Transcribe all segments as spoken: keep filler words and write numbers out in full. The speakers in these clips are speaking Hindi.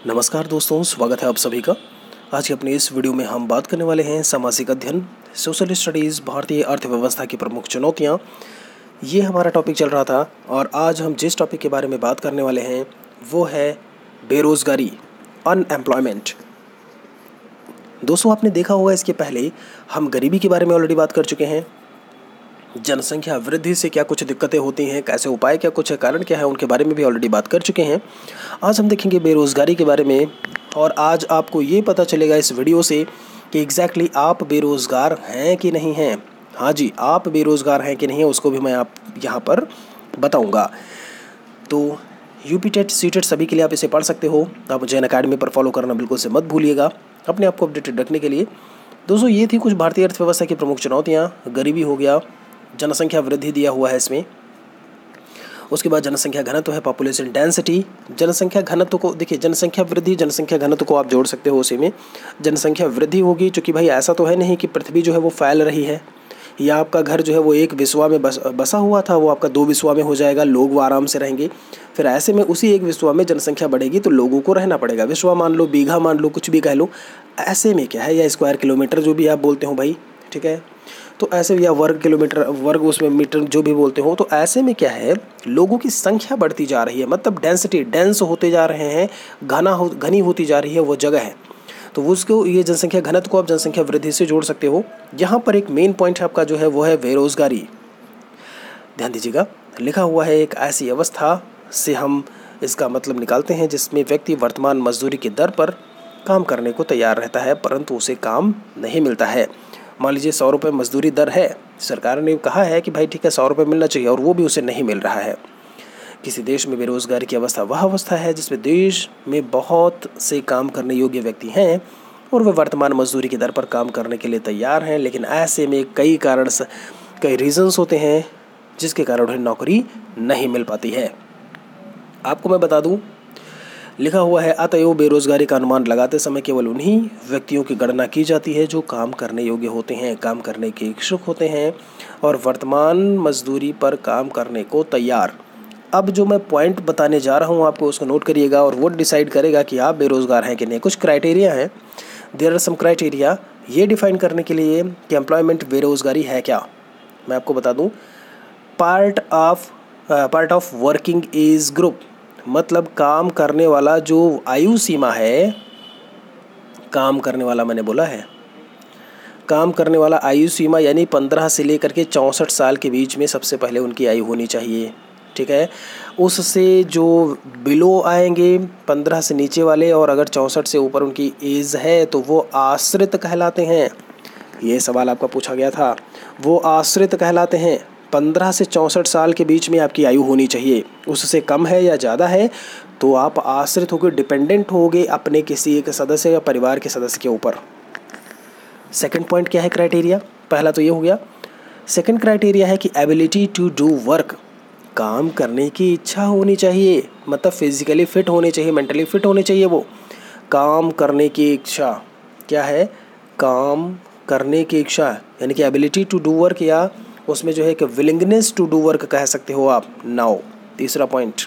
नमस्कार दोस्तों, स्वागत है आप सभी का। आज की अपनी इस वीडियो में हम बात करने वाले हैं सामाजिक अध्ययन, सोशल स्टडीज़, भारतीय अर्थव्यवस्था की प्रमुख चुनौतियाँ। ये हमारा टॉपिक चल रहा था और आज हम जिस टॉपिक के बारे में बात करने वाले हैं वो है बेरोज़गारी, अनएम्प्लॉयमेंट। दोस्तों, आपने देखा होगा इसके पहले हम गरीबी के बारे में ऑलरेडी बात कर चुके हैं। जनसंख्या वृद्धि से क्या कुछ दिक्कतें होती हैं, कैसे उपाय क्या कुछ है, कारण क्या है, उनके बारे में भी ऑलरेडी बात कर चुके हैं। आज हम देखेंगे बेरोज़गारी के बारे में और आज आपको ये पता चलेगा इस वीडियो से कि एग्जैक्टली आप बेरोज़गार हैं कि नहीं हैं। हाँ जी, आप बेरोज़गार हैं कि नहीं हैं, उसको भी मैं आप यहाँ पर बताऊँगा। तो यूपी टेट, सी टेट सभी के लिए आप इसे पढ़ सकते हो। आप मुझे अनअकैडमी पर फॉलो करना बिल्कुल से मत भूलिएगा अपने आप को अपडेटेड रखने के लिए। दोस्तों, ये थी कुछ भारतीय अर्थव्यवस्था की प्रमुख चुनौतियाँ। गरीबी हो गया, जनसंख्या वृद्धि दिया हुआ है इसमें। उसके बाद जनसंख्या घनत्व है, पॉपुलेशन डेंसिटी। जनसंख्या घनत्व को देखिए, जनसंख्या वृद्धि, जनसंख्या घनत्व को आप जोड़ सकते हो उसी में। जनसंख्या वृद्धि होगी क्योंकि भाई ऐसा तो है नहीं कि पृथ्वी जो है वो फैल रही है या आपका घर जो है वो एक विश्वा में बस बसा हुआ था वो आपका दो विश्वा में हो जाएगा, लोग वो आराम से रहेंगे। फिर ऐसे में उसी एक विश्वा में जनसंख्या बढ़ेगी तो लोगों को रहना पड़ेगा। विश्वा मान लो, बीघा मान लो, कुछ भी कह लो, ऐसे में क्या है, या स्क्वायर किलोमीटर जो भी आप बोलते हो भाई, ठीक है। तो ऐसे या वर्ग किलोमीटर, वर्ग उसमें मीटर जो भी बोलते हो, तो ऐसे में क्या है, लोगों की संख्या बढ़ती जा रही है, मतलब डेंसिटी, डेंस होते जा रहे हैं, घना हो घनी होती जा रही है वो जगह है। तो उसको, ये जनसंख्या घनत्व को आप जनसंख्या वृद्धि से जोड़ सकते हो। यहाँ पर एक मेन पॉइंट आपका जो है वो है बेरोजगारी। ध्यान दीजिएगा, लिखा हुआ है एक ऐसी अवस्था से हम इसका मतलब निकालते हैं जिसमें व्यक्ति वर्तमान मजदूरी की दर पर काम करने को तैयार रहता है परंतु उसे काम नहीं मिलता है। मान लीजिए सौ रुपये मजदूरी दर है, सरकार ने कहा है कि भाई ठीक है सौ रुपये मिलना चाहिए और वो भी उसे नहीं मिल रहा है। किसी देश में बेरोजगारी की अवस्था वह अवस्था है जिसमें देश में बहुत से काम करने योग्य व्यक्ति हैं और वे वर्तमान मजदूरी की दर पर काम करने के लिए तैयार हैं, लेकिन ऐसे में कई कारण कई रीजंस होते हैं जिसके कारण उन्हें नौकरी नहीं मिल पाती है। आपको मैं बता दूं, लिखा हुआ है अतएव बेरोजगारी का अनुमान लगाते समय केवल उन्हीं व्यक्तियों की गणना की जाती है जो काम करने योग्य होते हैं, काम करने के इच्छुक होते हैं और वर्तमान मजदूरी पर काम करने को तैयार। अब जो मैं पॉइंट बताने जा रहा हूँ आपको, उसको नोट करिएगा और वो डिसाइड करेगा कि आप बेरोजगार हैं कि नहीं। कुछ क्राइटेरिया हैं, देयर आर सम क्राइटेरिया, ये डिफाइन करने के लिए कि एम्प्लॉयमेंट बेरोजगारी है क्या। मैं आपको बता दूँ, part of part of working age group, मतलब काम करने वाला जो आयु सीमा है, काम करने वाला मैंने बोला है, काम करने वाला आयु सीमा यानी पंद्रह से लेकर के चौंसठ साल के बीच में सबसे पहले उनकी आयु होनी चाहिए, ठीक है। उससे जो बिलो आएंगे पंद्रह से नीचे वाले और अगर चौंसठ से ऊपर उनकी एज है तो वो आश्रित कहलाते हैं। ये सवाल आपका पूछा गया था, वो आश्रित कहलाते हैं। पंद्रह से चौंसठ साल के बीच में आपकी आयु होनी चाहिए, उससे कम है या ज़्यादा है तो आप आश्रित होकर डिपेंडेंट होगे अपने किसी एक सदस्य या परिवार के सदस्य के ऊपर। सेकंड पॉइंट क्या है क्राइटेरिया, पहला तो ये हो गया। सेकंड क्राइटेरिया है कि एबिलिटी टू डू वर्क, काम करने की इच्छा होनी चाहिए, मतलब फिजिकली फिट होने चाहिए, मेंटली फिट होने चाहिए। वो काम करने की इच्छा क्या है, काम करने की इच्छा यानी कि एबिलिटी टू डू वर्क, या उसमें जो है कि विलिंगनेस टू डू वर्क कह सकते हो आप। नाउ तीसरा point,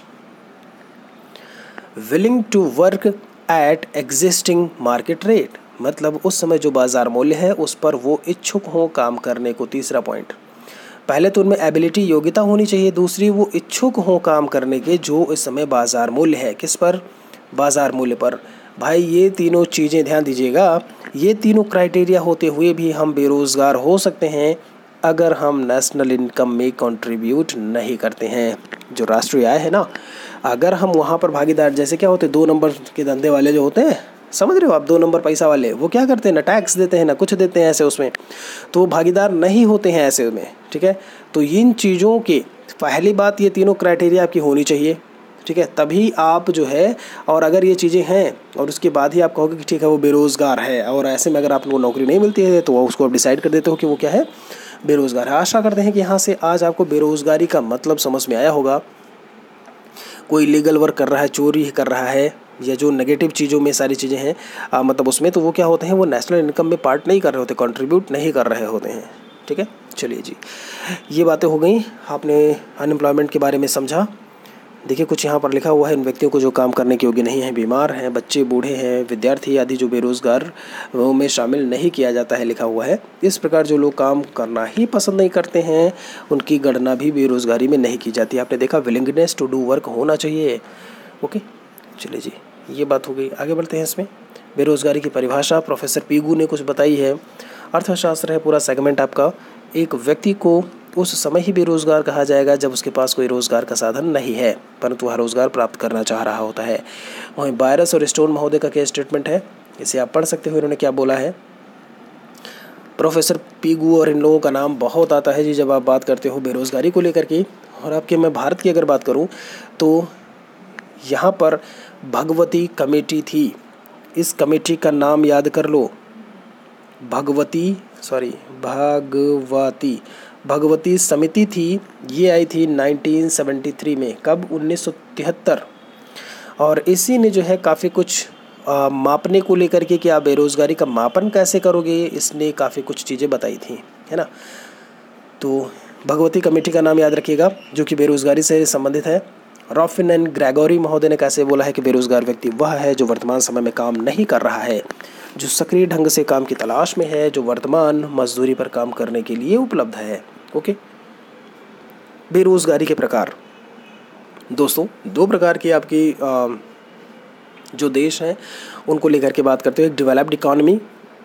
willing to work at existing market rate, मतलब उस समय जो बाजार मूल्य है उस पर वो इच्छुक हो काम करने को। तीसरा पॉइंट, पहले तो उनमें एबिलिटी, योग्यता होनी चाहिए, दूसरी वो इच्छुक हो काम करने के जो इस समय बाजार मूल्य है। किस पर, बाजार मूल्य पर। भाई ये तीनों चीज़ें ध्यान दीजिएगा, ये तीनों क्राइटेरिया होते हुए भी हम बेरोज़गार हो सकते हैं अगर हम नेशनल इनकम में कंट्रीब्यूट नहीं करते हैं। जो राष्ट्रीय आय है ना, अगर हम वहाँ पर भागीदार, जैसे क्या होते हैं दो नंबर के धंधे वाले जो होते हैं, समझ रहे हो आप, दो नंबर पैसा वाले, वो क्या करते हैं ना, टैक्स देते हैं ना कुछ देते हैं ऐसे उसमें, तो भागीदार नहीं होते हैं ऐसे में, ठीक है। तो इन चीज़ों के पहली बात, ये तीनों क्राइटेरिया आपकी होनी चाहिए, ठीक है, तभी आप जो है, और अगर ये चीज़ें हैं और उसके बाद ही आप कहोगे कि ठीक है वो बेरोज़गार है, और ऐसे में अगर आपको नौकरी नहीं मिलती है तो उसको आप डिसाइड कर देते हो कि वो क्या है, बेरोज़गार है। आशा करते हैं कि यहाँ से आज आपको बेरोज़गारी का मतलब समझ में आया होगा। कोई लीगल वर्क कर रहा है, चोरी कर रहा है, या जो नेगेटिव चीज़ों में सारी चीज़ें हैं आ, मतलब उसमें, तो वो क्या होते हैं, वो नेशनल इनकम में पार्ट नहीं कर रहे होते, कंट्रीब्यूट नहीं कर रहे होते हैं, ठीक है। चलिए जी, ये बातें हो गई, आपने अनएम्प्लॉयमेंट के बारे में समझा। देखिए कुछ यहाँ पर लिखा हुआ है, इन व्यक्तियों को जो काम करने के योग्य नहीं हैं, बीमार हैं, बच्चे, बूढ़े हैं, विद्यार्थी आदि जो बेरोजगार में शामिल नहीं किया जाता है, लिखा हुआ है। इस प्रकार जो लोग काम करना ही पसंद नहीं करते हैं उनकी गणना भी बेरोजगारी में नहीं की जाती। आपने देखा विलिंगनेस टू डू वर्क होना चाहिए। ओके, चलिए जी, ये बात हो गई। आगे बढ़ते हैं इसमें। बेरोजगारी की परिभाषा प्रोफेसर पीगू ने कुछ बताई है। अर्थशास्त्र है पूरा सेगमेंट आपका। एक व्यक्ति को उस समय ही बेरोजगार कहा जाएगा जब उसके पास कोई रोजगार का साधन नहीं है परंतु वह रोजगार प्राप्त करना चाह रहा होता है। वहीं बायरस और स्टोन महोदय का क्या स्टेटमेंट है, इसे आप पढ़ सकते हो। इन्होंने क्या बोला है। प्रोफेसर पीगू और इन लोगों का नाम बहुत आता है जी जब आप बात करते हो बेरोजगारी को लेकर के। और आपके मैं भारत की अगर बात करूं तो यहाँ पर भगवती कमेटी थी। इस कमेटी का नाम याद कर लो, भगवती सॉरी भगवती भगवती समिति थी। ये आई थी नाइनटीन सेवेंटी थ्री में। कब? उन्नीस सौ तिहत्तर। और इसी ने जो है काफ़ी कुछ आ, मापने को लेकर के कि आप बेरोज़गारी का मापन कैसे करोगे, इसने काफ़ी कुछ चीज़ें बताई थी, है ना। तो भगवती कमेटी का नाम याद रखिएगा जो कि बेरोज़गारी से संबंधित है। रॉफिन एंड ग्रेगोरी महोदय ने कैसे बोला है कि बेरोज़गार व्यक्ति वह है जो वर्तमान समय में काम नहीं कर रहा है, जो सक्रिय ढंग से काम की तलाश में है, जो वर्तमान मजदूरी पर काम करने के लिए उपलब्ध है। ओके, बेरोज़गारी के प्रकार दोस्तों दो प्रकार की आपकी आ, जो देश हैं उनको लेकर के बात करते हो। एक डेवलप्ड इकॉनमी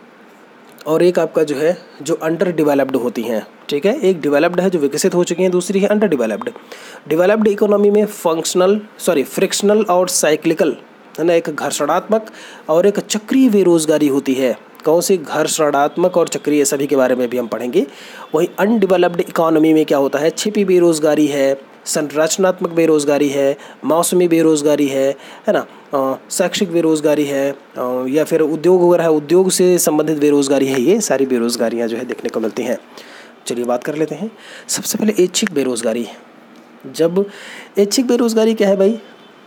और एक आपका जो है जो अंडर डेवलप्ड होती हैं, ठीक है। एक डेवलप्ड है जो विकसित हो चुकी हैं, दूसरी है अंडर डेवलप्ड। डेवलप्ड इकोनॉमी में फंक्शनल सॉरी फ्रिक्शनल और साइक्लिकल, है ना, एक घर्षणात्मक और एक चक्रीय बेरोजगारी होती है। कौन सी? घर्षणात्मक और चक्रीय, सभी के बारे में भी हम पढ़ेंगे। वहीं अनडेवलप्ड इकोनॉमी में क्या होता है? छिपी बेरोजगारी है, संरचनात्मक बेरोजगारी है, मौसमी बेरोजगारी है, है ना, शैक्षिक बेरोजगारी है, आ, या फिर उद्योग वगैरह है, उद्योग से संबंधित बेरोजगारी है। ये सारी बेरोजगारियां जो है देखने को मिलती हैं। चलिए बात कर लेते हैं। सबसे पहले ऐच्छिक बेरोजगारी। जब ऐच्छिक बेरोजगारी क्या है भाई,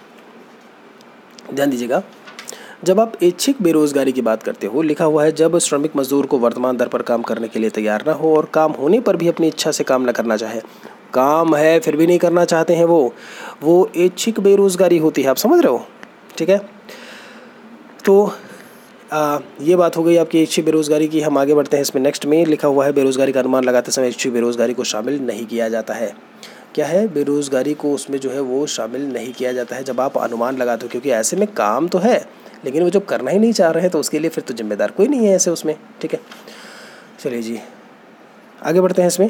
ध्यान दीजिएगा। जब आप ऐच्छिक बेरोजगारी की बात करते हो, लिखा हुआ है जब श्रमिक मजदूर को वर्तमान दर पर काम करने के लिए तैयार ना हो और काम होने पर भी अपनी इच्छा से काम न करना चाहे। काम है फिर भी नहीं करना चाहते हैं, वो वो ऐच्छिक बेरोजगारी होती है। आप समझ रहे हो, ठीक है। तो आ, ये बात हो गई आपकी ऐच्छिक बेरोजगारी की। हम आगे बढ़ते हैं इसमें। नेक्स्ट में लिखा हुआ है बेरोजगारी का अनुमान लगाते समय ऐच्छिक बेरोजगारी को शामिल नहीं किया जाता है। क्या है? बेरोजगारी को उसमें जो है वो शामिल नहीं किया जाता है जब आप अनुमान लगाते हो, क्योंकि ऐसे में काम तो है लेकिन वो जब करना ही नहीं चाह रहे हैं तो उसके लिए फिर तो जिम्मेदार कोई नहीं है ऐसे उसमें, ठीक है। चलिए जी आगे बढ़ते हैं इसमें।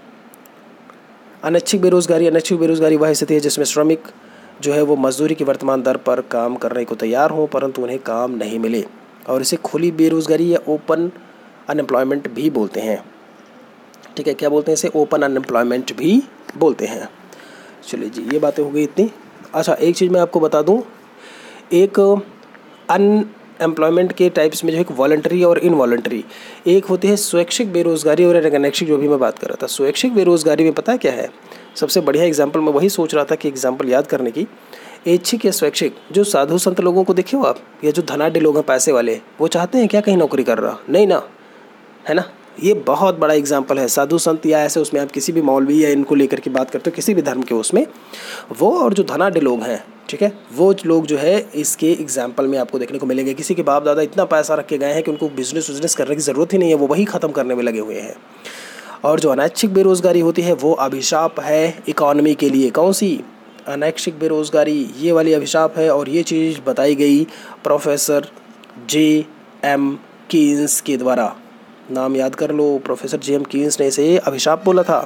अनैच्छिक बेरोजगारी। अनैच्छिक बेरोजगारी वह स्थिति है जिसमें श्रमिक जो है वो मजदूरी की वर्तमान दर पर काम करने को तैयार हो परंतु उन्हें काम नहीं मिले, और इसे खुली बेरोजगारी या ओपन अनएम्प्लॉयमेंट भी बोलते हैं, ठीक है। क्या बोलते हैं इसे? ओपन अनएम्प्लॉयमेंट भी बोलते हैं। चलिए जी ये बातें हो गई इतनी। अच्छा, एक चीज़ मैं आपको बता दूं, एक अनएम्प्लॉयमेंट के टाइप्स में जो है एक वॉलंटरी और इनवॉलंटरी, एक होती है स्वैच्छिक बेरोजगारी और एक अनैच्छिक, जो भी मैं बात कर रहा था। स्वैच्छिक बेरोजगारी में पता है क्या है? सबसे बढ़िया एग्जाम्पल, मैं वही सोच रहा था कि एग्जाम्पल याद करने की। ऐच्छिक या स्वैच्छिक, जो साधु संत लोगों को देखिए हो आप, या जो धनाढ़ लोग हैं पैसे वाले, वो चाहते हैं क्या कहीं नौकरी कर रहा? नहीं ना, है ना। ये बहुत बड़ा एग्जाम्पल है। साधु संत या ऐसे उसमें आप किसी भी मौलवी या इनको लेकर के बात करते हो, किसी भी धर्म के उसमें, वो और जो धनाढ़ लोग हैं, ठीक है, वो लोग जो है इसके एग्जाम्पल में आपको देखने को मिलेंगे। किसी के बाप दादा इतना पैसा रख के गए हैं कि उनको बिजनेस बिजनेस करने की ज़रूरत ही नहीं है, वो वही ख़त्म करने में लगे हुए हैं। और जो अनैच्छिक बेरोजगारी होती है वो अभिशाप है इकॉनमी के लिए। कौन सी? अनैच्छिक बेरोजगारी, ये वाली अभिशाप है। और ये चीज़ बताई गई प्रोफेसर जे एम कीन्स के द्वारा। नाम याद कर लो, प्रोफेसर जे एम कीन्स ने इसे अभिशाप बोला था।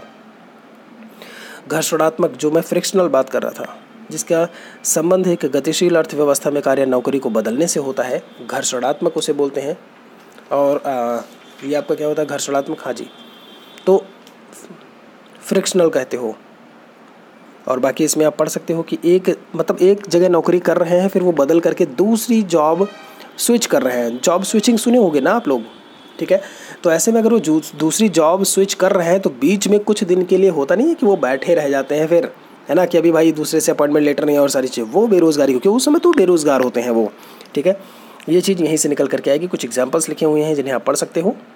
घर्षणात्मक, जो मैं फ्रिक्शनल बात कर रहा था, जिसका संबंध एक गतिशील अर्थव्यवस्था में कार्य नौकरी को बदलने से होता है, घर्षणात्मक उसे बोलते हैं। और आ, ये आपका क्या होता है? घर्षणात्मक, हाँ जी, तो फ्रिक्शनल कहते हो। और बाकी इसमें आप पढ़ सकते हो कि एक मतलब एक जगह नौकरी कर रहे हैं फिर वो बदल करके दूसरी जॉब स्विच कर रहे हैं। जॉब स्विचिंग सुने होंगे ना आप लोग, ठीक है। तो ऐसे में अगर वो दूसरी जॉब स्विच कर रहे हैं तो बीच में कुछ दिन के लिए होता नहीं है कि वो बैठे रह जाते हैं फिर, है ना, कि अभी भाई दूसरे से अपॉइंटमेंट लेटर नहीं है और सारी चीज़, वो बेरोजगारी, क्योंकि उस समय तो बेरोजगार होते हैं वो, ठीक है। ये चीज़ यहीं से निकल करके आएगी। कुछ एग्जाम्पल्स लिखे हुए हैं जिन्हें आप पढ़ सकते हो।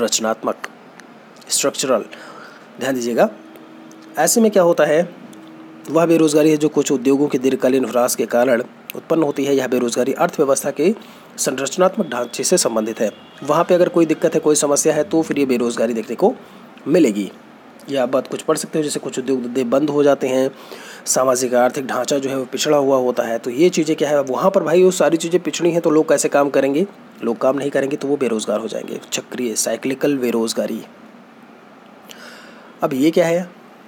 संरचनात्मक, स्ट्रक्चरल, ध्यान दीजिएगा। ऐसे में क्या होता है वह बेरोजगारी है जो कुछ उद्योगों के दीर्घकालीन ह्रास के कारण उत्पन्न होती है। यह बेरोजगारी अर्थव्यवस्था के संरचनात्मक ढांचे से संबंधित है। वहाँ पे अगर कोई दिक्कत है, कोई समस्या है, तो फिर ये बेरोजगारी देखने को मिलेगी। या आप बात कुछ पढ़ सकते हो, जैसे कुछ उद्योग धंधे बंद हो जाते हैं, सामाजिक आर्थिक ढांचा जो है वो पिछड़ा हुआ होता है, तो ये चीज़ें क्या है, वहाँ पर भाई वो सारी चीज़ें पिछड़ी हैं, तो लोग कैसे काम करेंगे? लोग काम नहीं करेंगे तो वो बेरोजगार हो जाएंगे। चक्रीय साइक्लिकल बेरोजगारी। अब ये क्या है,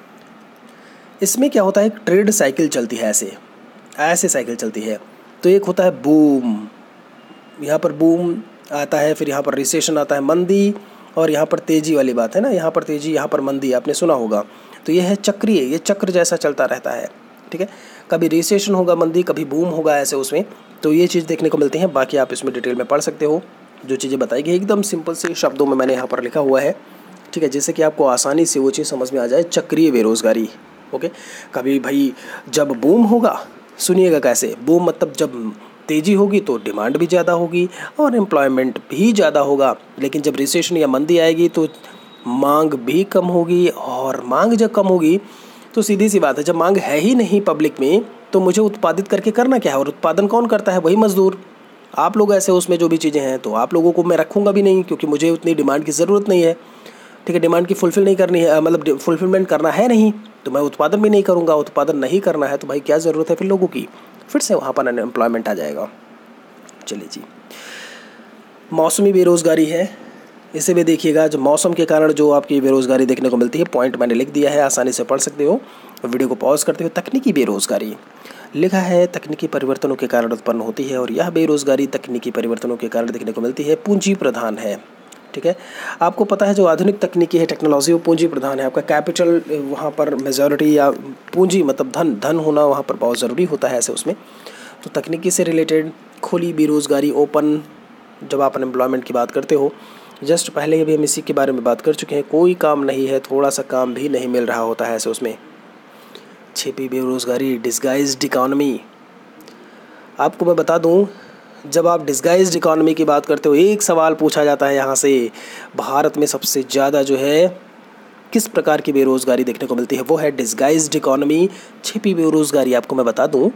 इसमें क्या होता है, एक ट्रेड साइकिल चलती है, ऐसे ऐसे साइकिल चलती है। तो एक होता है बूम, यहाँ पर बूम आता है, फिर यहाँ पर रिसेशन आता है, मंदी, और यहाँ पर तेज़ी वाली बात है ना, यहाँ पर तेज़ी, यहाँ पर मंदी, आपने सुना होगा। तो ये है चक्रीय, ये चक्र जैसा चलता रहता है, ठीक है। कभी रिसेशन होगा, मंदी, कभी बूम होगा, ऐसे उसमें। तो ये चीज़ देखने को मिलती है। बाकी आप इसमें डिटेल में पढ़ सकते हो, जो चीज़ें बताई गई एकदम सिंपल से शब्दों में मैंने यहाँ पर लिखा हुआ है, ठीक है, जिससे कि आपको आसानी से वो चीज़ समझ में आ जाए। चक्रीय बेरोजगारी, ओके। कभी भाई जब बूम होगा, सुनिएगा कैसे, बूम मतलब जब तेज़ी होगी तो डिमांड भी ज़्यादा होगी और एम्प्लॉयमेंट भी ज़्यादा होगा। लेकिन जब रिसेशन या मंदी आएगी तो मांग भी कम होगी, और मांग जब कम होगी तो सीधी सी बात है, जब मांग है ही नहीं पब्लिक में, तो मुझे उत्पादित करके करना क्या है? और उत्पादन कौन करता है? वही मजदूर। आप लोग ऐसे उसमें जो भी चीज़ें हैं, तो आप लोगों को मैं रखूँगा भी नहीं, क्योंकि मुझे उतनी डिमांड की ज़रूरत नहीं है, ठीक है। डिमांड की फुलफिल नहीं करनी है, मतलब फुलफिलमेंट करना है नहीं, तो मैं उत्पादन भी नहीं करूँगा। उत्पादन नहीं करना है तो भाई क्या ज़रूरत है फिर लोगों की? फिर से वहाँ पर अनएम्प्लॉयमेंट आ जाएगा। चलिए जी, मौसमी बेरोजगारी है, इसे भी देखिएगा। जो मौसम के कारण जो आपकी बेरोजगारी देखने को मिलती है, पॉइंट मैंने लिख दिया है, आसानी से पढ़ सकते हो, वीडियो को पॉज करते हुए। तकनीकी बेरोजगारी लिखा है, तकनीकी परिवर्तनों के कारण उत्पन्न होती है, और यह बेरोजगारी तकनीकी परिवर्तनों के कारण देखने को मिलती है। पूंजी प्रधान है, ठीक है। आपको पता है जो आधुनिक तकनीकी है, टेक्नोलॉजी, वो पूंजी प्रधान है। आपका कैपिटल वहाँ पर मेजॉरिटी, या पूंजी मतलब धन धन होना वहाँ पर बहुत ज़रूरी होता है ऐसे उसमें। तो तकनीकी से रिलेटेड खुली बेरोजगारी, ओपन, जब आप अनएम्प्लॉयमेंट की बात करते हो, जस्ट पहले भी हम इसी के बारे में बात कर चुके हैं। कोई काम नहीं है, थोड़ा सा काम भी नहीं मिल रहा होता है ऐसे उसमें। छिपी बेरोजगारी, डिस्गाइज्ड इकॉनमी। आपको मैं बता दूं, जब आप डिस्गाइज्ड इकॉनमी की बात करते हो, एक सवाल पूछा जाता है यहाँ से, भारत में सबसे ज़्यादा जो है किस प्रकार की बेरोजगारी देखने को मिलती है, वो है डिस्गाइज्ड इकॉनमी, छिपी बेरोजगारी। आपको मैं बता दूं,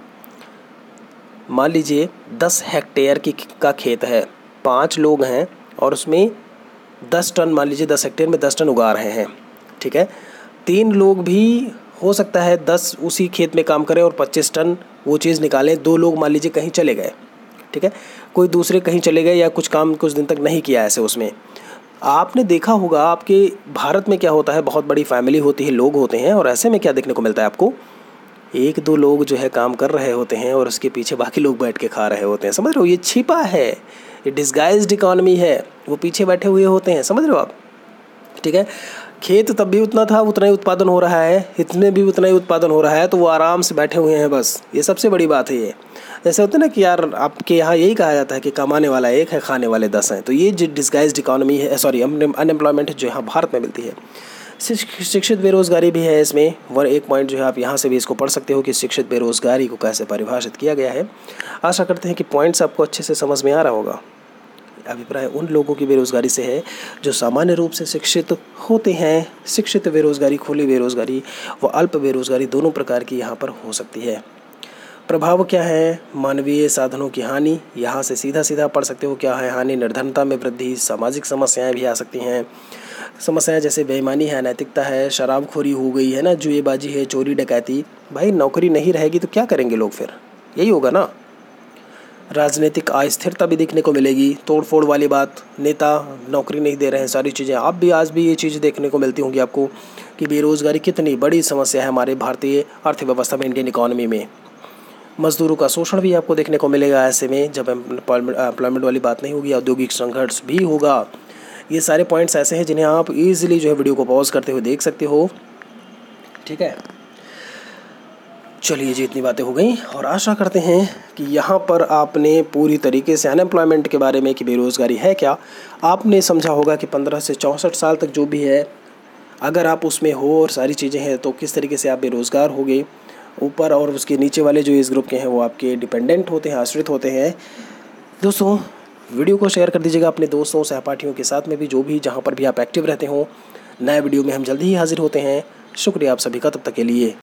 मान लीजिए दस हेक्टेयर की का खेत है, पाँच लोग हैं, और उसमें दस टन, मान लीजिए दस हेक्टेयर में दस टन उगा रहे हैं, ठीक है। तीन लोग भी हो सकता है दस उसी खेत में काम करें और पच्चीस टन वो चीज़ निकालें। दो लोग मान लीजिए कहीं चले गए, ठीक है, कोई दूसरे कहीं चले गए, या कुछ काम कुछ दिन तक नहीं किया ऐसे उसमें। आपने देखा होगा आपके भारत में क्या होता है, बहुत बड़ी फैमिली होती है, लोग होते हैं, और ऐसे में क्या देखने को मिलता है आपको, एक दो लोग जो है काम कर रहे होते हैं और उसके पीछे बाकी लोग बैठ के खा रहे होते हैं। समझ रहे हो, ये छिपा है, ये डिस्गाइज्ड इकॉनमी है, वो पीछे बैठे हुए होते हैं, समझ रहे हो आप, ठीक है। खेत तब भी उतना था, उतना ही उत्पादन हो रहा है, इतने भी उतना ही उत्पादन हो रहा है, तो वो आराम से बैठे हुए हैं बस। ये सबसे बड़ी बात है। ये जैसे होता है ना कि यार आपके यहाँ यही कहा जाता है कि कमाने वाला एक है, खाने वाले दस हैं। तो ये जो डिस्गाइज्ड इकॉनमी है, सॉरी अनएम्प्लॉयमेंट जो यहाँ भारत में मिलती है। शिक्षित बेरोजगारी भी है इसमें, वर एक पॉइंट जो है आप यहाँ से भी इसको पढ़ सकते हो कि शिक्षित बेरोजगारी को कैसे परिभाषित किया गया है। आशा करते हैं कि पॉइंट्स आपको अच्छे से समझ में आ रहा होगा। अभिप्राय उन लोगों की बेरोजगारी से है जो सामान्य रूप से शिक्षित होते हैं। शिक्षित बेरोजगारी, खुली बेरोजगारी व अल्प बेरोजगारी दोनों प्रकार की यहाँ पर हो सकती है। प्रभाव क्या है, मानवीय साधनों की हानि, यहाँ से सीधा सीधा पढ़ सकते हो क्या है हानि, निर्धनता में वृद्धि, सामाजिक समस्याएं भी आ सकती हैं। समस्याएं जैसे बेईमानी है, अनैतिकता है, शराबखोरी हो गई है ना, जुएबाजी है, चोरी डकैती। भाई नौकरी नहीं रहेगी तो क्या करेंगे लोग, फिर यही होगा ना। राजनीतिक अस्थिरता भी देखने को मिलेगी, तोड़ फोड़ वाली बात, नेता नौकरी नहीं दे रहे हैं, सारी चीज़ें। आप भी आज भी ये चीज़ देखने को मिलती होंगी आपको कि बेरोजगारी कितनी बड़ी समस्या है हमारे भारतीय अर्थव्यवस्था में, इंडियन इकॉनमी में। मजदूरों का शोषण भी आपको देखने को मिलेगा ऐसे में, जब एम्प्लॉयमेंट वाली बात नहीं होगी, औद्योगिक संघर्ष भी होगा। ये सारे पॉइंट्स ऐसे हैं जिन्हें आप इजीली जो है वीडियो को पॉज करते हुए देख सकते हो, ठीक है। चलिए जी, इतनी बातें हो गई, और आशा करते हैं कि यहाँ पर आपने पूरी तरीके से अनएम्प्लॉयमेंट के बारे में कि बेरोज़गारी है क्या, आपने समझा होगा कि पंद्रह से चौंसठ साल तक जो भी है, अगर आप उसमें हो और सारी चीज़ें हैं, तो किस तरीके से आप बेरोज़गार होगे। ऊपर और उसके नीचे वाले जो इस ग्रुप के हैं वो आपके डिपेंडेंट होते हैं, आश्रित होते हैं। दोस्तों, वीडियो को शेयर कर दीजिएगा अपने दोस्तों, सहपाठियों के साथ में भी, जो भी जहाँ पर भी आप एक्टिव रहते हो। नए वीडियो में हम जल्दी ही हाजिर होते हैं। शुक्रिया आप सभी का, तब तक के लिए।